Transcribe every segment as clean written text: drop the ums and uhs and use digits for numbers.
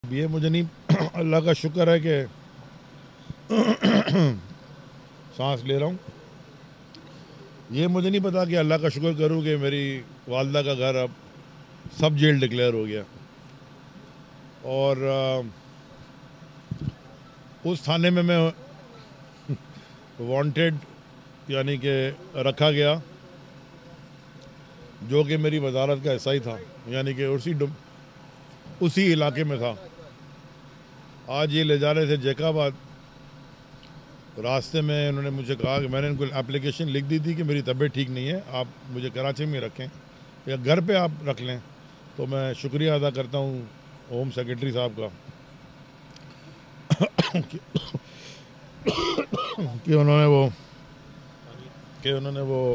ये मुझे नहीं अल्लाह का शुक्र है कि सांस ले रहा हूँ। ये मुझे नहीं पता कि अल्लाह का शुक्र करूँ कि मेरी वालदा का घर अब सब जेल डिक्लेयर हो गया और उस थाने में मैं वांटेड यानी कि रखा गया जो कि मेरी वजारत का हिस्सा ही था, यानी कि उसी इलाके में था। आज ये ले जा रहे थे जैकाबाद। रास्ते में उन्होंने मुझे कहा कि मैंने इनको एप्लीकेशन लिख दी थी कि मेरी तबीयत ठीक नहीं है, आप मुझे कराची में रखें या घर पे आप रख लें। तो मैं शुक्रिया अदा करता हूँ होम सेक्रेटरी साहब का कि उन्होंने वो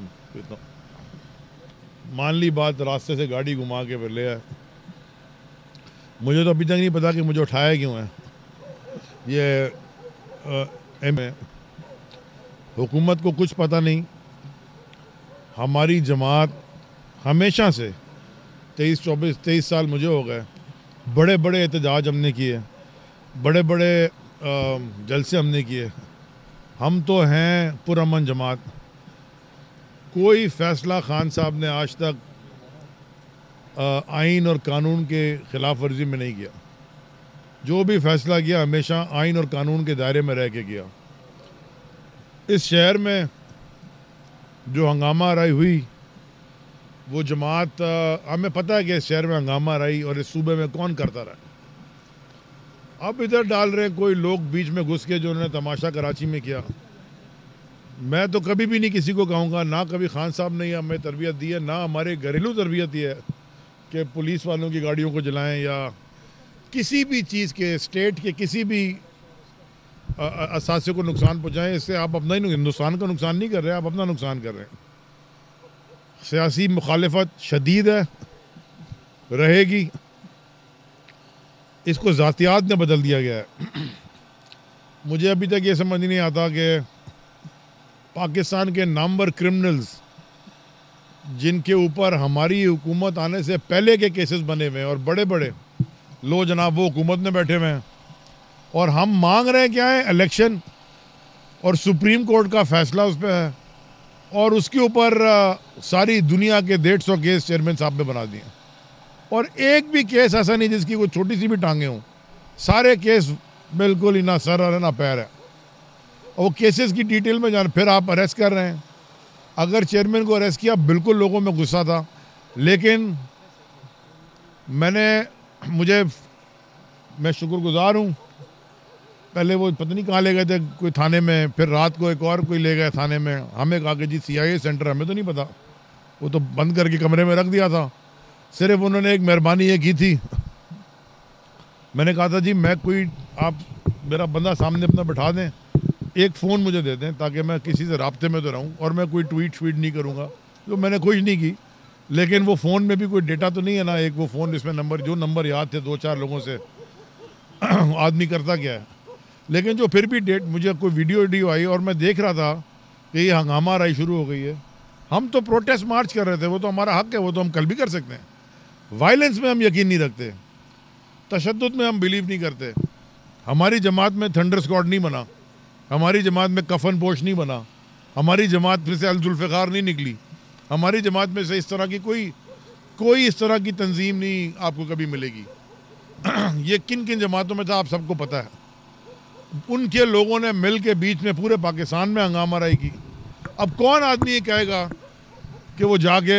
मान ली बात, रास्ते से गाड़ी घुमा के फिर ले आए। मुझे तो अभी तक नहीं पता कि मुझे उठाया क्यों है। ये हुकूमत को कुछ पता नहीं। हमारी जमात हमेशा से 23 साल मुझे हो गए, बड़े बड़े एहतजाज हमने किए, बड़े बड़े जलसे हमने किए। हम तो हैं पुरअमन जमात। कोई फ़ैसला खान साहब ने आज तक आइन और कानून के ख़िलाफ़ वर्जी में नहीं किया। जो भी फ़ैसला किया हमेशा आइन और कानून के दायरे में रह के किया। इस शहर में जो हंगामा आराई हुई वो जमात, हमें पता है कि इस शहर में हंगामा आराई और इस सूबे में कौन करता रहा। अब इधर डाल रहे कोई लोग बीच में घुस के जो उन्होंने तमाशा कराची में किया। मैं तो कभी भी नहीं किसी को कहूँगा, ना कभी खान साहब ने हमें तरबियत दी है, ना हमारे घरेलू तरबियत ये है कि पुलिस वालों की गाड़ियों को जलाएं या किसी भी चीज़ के स्टेट के किसी भी असासे को नुकसान पहुँचाएं। इससे आप अपना ही हिंदुस्तान का नुकसान नहीं कर रहे, आप अपना नुकसान कर रहे हैं। सियासी मुखालिफत शदीद है, रहेगी। इसको ज़ातियात ने बदल दिया गया है। मुझे अभी तक ये समझ नहीं आता कि पाकिस्तान के नामवर क्रिमिनल्स जिनके ऊपर हमारी हुकूमत आने से पहले के केसेस बने हुए हैं और बड़े बड़े लो जनाब वो हुकूमत में बैठे हुए हैं, और हम मांग रहे हैं क्या है, इलेक्शन, और सुप्रीम कोर्ट का फैसला उस पर है और उसके ऊपर सारी दुनिया के 150 केस चेयरमैन साहब ने बना दिए और एक भी केस ऐसा नहीं जिसकी कोई छोटी सी भी टांगे हों। सारे केस बिल्कुल ही ना सर है ना पैर है। और वो केसेस की डिटेल में जान फिर आप अरेस्ट कर रहे हैं। अगर चेयरमैन को अरेस्ट किया, बिल्कुल लोगों में गुस्सा था, लेकिन मैं शुक्रगुजार हूँ। पहले वो पता नहीं कहाँ ले गए थे, कोई थाने में, फिर रात को एक और कोई ले गए थाने में। हमें कहा कि जी CIA सेंटर, हमें तो नहीं पता, वो तो बंद करके कमरे में रख दिया था। सिर्फ उन्होंने एक मेहरबानी ये की थी, मैंने कहा था जी आप मेरा बंदा सामने अपना बैठा दें, एक फ़ोन मुझे दे दें ताकि मैं किसी से राब्ते में तो रहूं, और मैं कोई ट्वीट नहीं करूंगा, तो मैंने कुछ नहीं की। लेकिन वो फ़ोन में भी कोई डेटा तो नहीं है ना, एक वो फ़ोन जिसमें नंबर याद थे 2-4 लोगों से आदमी करता क्या है। लेकिन जो फिर भी मुझे कोई वीडियो आई और मैं देख रहा था कि ये हंगामा आराई शुरू हो गई है। हम तो प्रोटेस्ट मार्च कर रहे थे, वो तो हमारा हक है, वो तो हम कल भी कर सकते हैं। वायलेंस में हम यकीन नहीं रखते, तशद्दुद में हम बिलीव नहीं करते। हमारी जमात में थंडर स्क्वाड नहीं बना, हमारी जमात में कफन पोश नहीं बना, हमारी जमात में से अल जुल्फ़िकार नहीं निकली, हमारी जमात में से इस तरह की कोई इस तरह की तंजीम नहीं आपको कभी मिलेगी। ये किन किन जमातों में था आप सबको पता है। उनके लोगों ने मिल के बीच में पूरे पाकिस्तान में हंगामा आराई की। अब कौन आदमी ये कहेगा कि वो जाके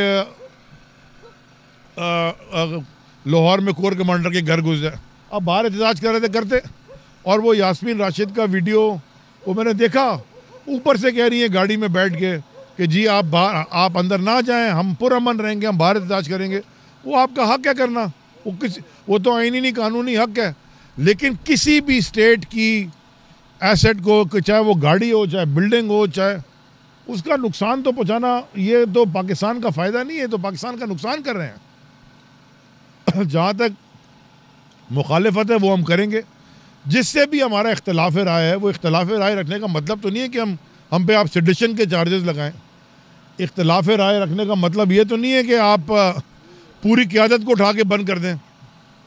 लाहौर में कोर कमांडर के घर घुस जाए। अब बाहर एहतजाज कर रहे थे करते, और वो यास्मीन राशिद का वीडियो वो मैंने देखा, ऊपर से कह रही है गाड़ी में बैठ के कि जी आप अंदर ना जाएं, हम पुरअमन रहेंगे, हम बाहर एहतजाज करेंगे। वो आपका हक है करना, वो तो आईनी नहीं कानूनी हक है। लेकिन किसी भी स्टेट की एसेट को, चाहे वो गाड़ी हो, चाहे बिल्डिंग हो, चाहे उसका नुकसान तो पहुंचाना, ये तो पाकिस्तान का फ़ायदा नहीं है, तो पाकिस्तान का नुकसान कर रहे हैं। जहाँ तक मुखालिफत है वो हम करेंगे। जिससे भी हमारा इख्तलाफ राय है, वो इख्तलाफ राय रखने का मतलब तो नहीं है कि हम पे आप सेडिशन के चार्जेस लगाएं। इख्तलाफ राय रखने का मतलब ये तो नहीं है कि आप पूरी क़यादत को उठा के बंद कर दें।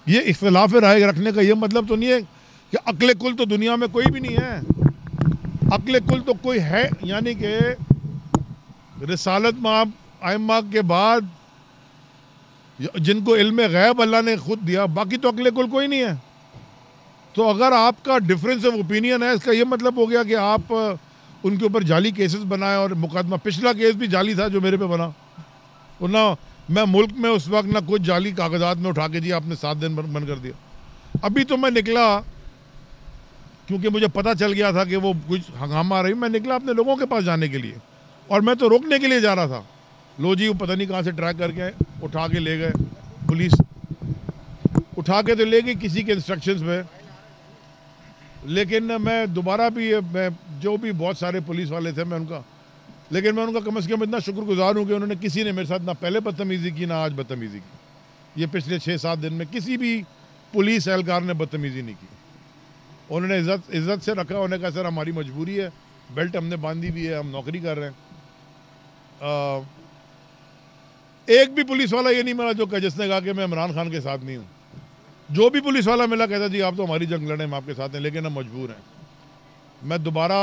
ये इख्तिलाफ राय रखने का ये मतलब तो नहीं है कि अक्ल कुल तो दुनिया में कोई भी नहीं है। अक्ल कुल तो कोई है, यानी कि रिसालत माँ आइम्मा के बाद जिनको इल्म गैब अल्लाह ने खुद दिया, बाकी तो अक्ल कुल कोई नहीं है। तो अगर आपका डिफरेंस ऑफ ओपिनियन है, इसका ये मतलब हो गया कि आप उनके ऊपर जाली केसेस बनाए, और मुकदमा पिछला केस भी जाली था जो मेरे पे बना। वरना मैं मुल्क में उस वक्त ना कुछ जाली कागजात में उठा के जी आपने 7 दिन बंद कर दिया। अभी तो मैं निकला, क्योंकि मुझे पता चल गया था कि वो कुछ हंगामा आ रही, मैं निकला अपने लोगों के पास जाने के लिए, और मैं तो रोकने के लिए जा रहा था। लो जी, वो पता नहीं कहाँ से ट्रैक करके उठा के ले गए, पुलिस उठा के तो ले गई किसी के इंस्ट्रक्शंस पे। लेकिन मैं दोबारा भी, मैं जो भी बहुत सारे पुलिस वाले थे मैं उनका, लेकिन मैं उनका कम से कम इतना शुक्रगुजार हूँ कि उन्होंने किसी ने मेरे साथ ना पहले बदतमीज़ी की ना आज बदतमीज़ी की। ये पिछले 6-7 दिन में किसी भी पुलिस एहलकार ने बदतमीज़ी नहीं की। उन्होंने इज्जत से रखा। उन्होंने कहा सर हमारी मजबूरी है, बेल्ट हमने बांधी भी है, हम नौकरी कर रहे हैं। एक भी पुलिस वाला ये नहीं मिला जो जिसने कहा कि मैं इमरान खान के साथ नहीं हूँ। जो भी पुलिस वाला मिला कहता जी आप तो हमारी जंग लड़े, हम आपके साथ हैं, लेकिन हम मजबूर हैं। मैं दोबारा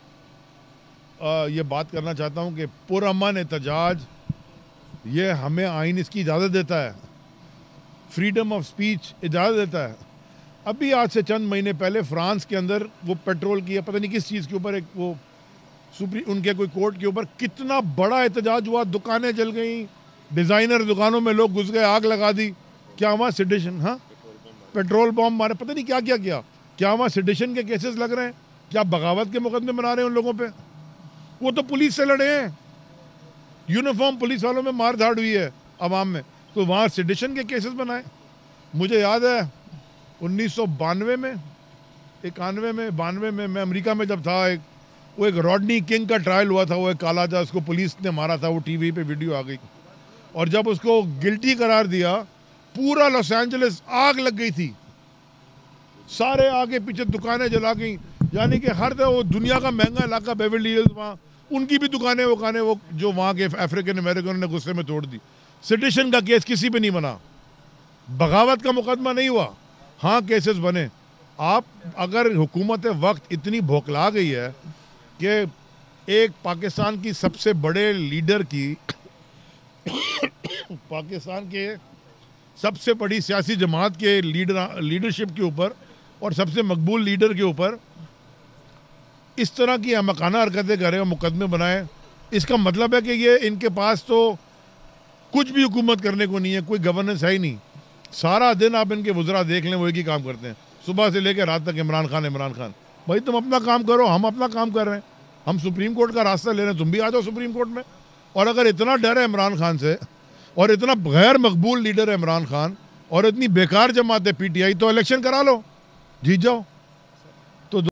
ये बात करना चाहता हूँ कि पुरअमन एहतजाज, ये हमें आइन इसकी इजाज़त देता है, फ्रीडम ऑफ स्पीच इजाज़त देता है। अभी आज से चंद महीने पहले फ्रांस के अंदर वो पेट्रोल की, पता नहीं किस चीज़ के ऊपर, एक वो उनके कोई कोर्ट के ऊपर कितना बड़ा एहतजाज हुआ, दुकानें जल गई, डिज़ाइनर दुकानों में लोग घुस गए, आग लगा दी। क्या वहाँ सेडिशन, हाँ पेट्रोल बॉम्ब मारे, पता नहीं क्या क्या किया। क्या वहाँ सेडिशन के केसेस लग रहे हैं? क्या बगावत के मुकदमे बना रहे हैं उन लोगों पे? वो तो पुलिस से लड़े हैं, यूनिफॉर्म पुलिस वालों में मार धाड़ हुई है अवाम में, तो वहाँ सेडिशन के केसेस बनाए। मुझे याद है 1992 में, 91 में, 92 में मैं अमेरिका में जब था, वो एक रॉडनी किंग का ट्रायल हुआ था। वो एक काला था, उसको पुलिस ने मारा था, वो टीवी पे वीडियो आ गई, और जब उसको गिल्टी करार दिया, पूरा लॉस एंजलिस आग लग गई थी, सारे आगे पीछे दुकानें जला गई। यानी कि हर वो दुनिया का महंगा इलाका बेवर्ली हिल्स, वहाँ उनकी भी दुकानें वो जो वहाँ के अफ्रीकन अमेरिकन ने गुस्से में तोड़ दी। सेडिशन का केस किसी पे नहीं बना, बगावत का मुकदमा नहीं हुआ, हाँ केसेस बने। आप अगर हुकूमत वक्त इतनी भौखला गई है कि एक पाकिस्तान की सबसे बड़े लीडर की पाकिस्तान के सबसे बड़ी सियासी जमात के लीडरशिप के ऊपर और सबसे मकबूल लीडर के ऊपर इस तरह की अहमकाना हरकतें करें और मुकदमे बनाएं, इसका मतलब है कि ये इनके पास तो कुछ भी हुकूमत करने को नहीं है, कोई गवर्नेंस है ही नहीं। सारा दिन आप इनके वज़रा देख लें, वो एक ही काम करते हैं, सुबह से लेकर रात तक इमरान खान इमरान खान। भाई तुम अपना काम करो, हम अपना काम कर रहे हैं, हम सुप्रीम कोर्ट का रास्ता ले रहे हैं, तुम भी आ जाओ सुप्रीम कोर्ट में। और अगर इतना डर है इमरान खान से, और इतना गैर मकबूल लीडर है इमरान खान, और इतनी बेकार जमात है PTI, तो इलेक्शन करा लो, जीत जाओ।